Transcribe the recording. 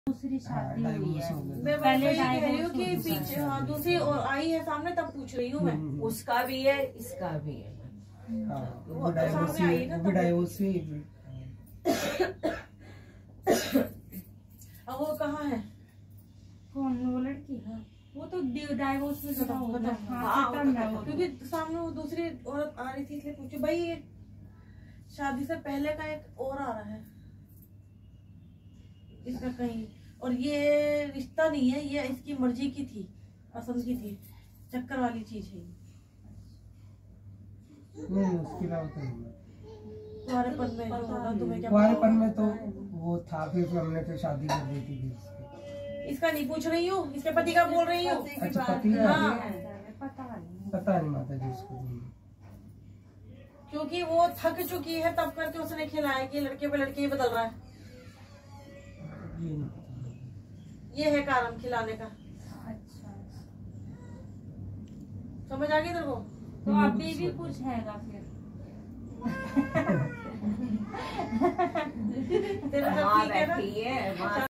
दूसरी शादी हुई है। मैं पहले कह रही हूँ कि पीछे हाँ दूसरी और आई है सामने, तब पूछ रही हूँ मैं। उसका भी है इसका भी है। वो सामने आई ना तब। अब वो कहाँ है? कौन? वो लड़की है वो तो डाइवोर्स में खत्म हो गया। क्योंकि सामने वो दूसरी औरत आ रही थी इसलिए पूछे। भाई एक शादी से पहले का एक और आ रहा है इसका कहीं, और ये रिश्ता नहीं है, ये इसकी मर्जी की थी, पसंद की थी, चक्कर वाली चीज है। नहीं उसकी तुम्हारेपन में जो होगा तुम्हें क्या कुंवारेपन में तो वो था, फिर हमने फिर शादी कर दी थी। इसका नहीं पूछ रही हूँ, इसके पति का बोल रही हूँ। अच्छा पति का? हाँ पता नहीं माता जी उसको, क्योंकि वो थक चुकी है तब करके उसने खिलाया कि लड़के पे लड़के ही बदल रहा है। ये है कारण खिलाने का। अच्छा समझ आ गई तेरे को? तो अभी भी कुछ हैगा फिर? तेरे साथ ठीक है ना?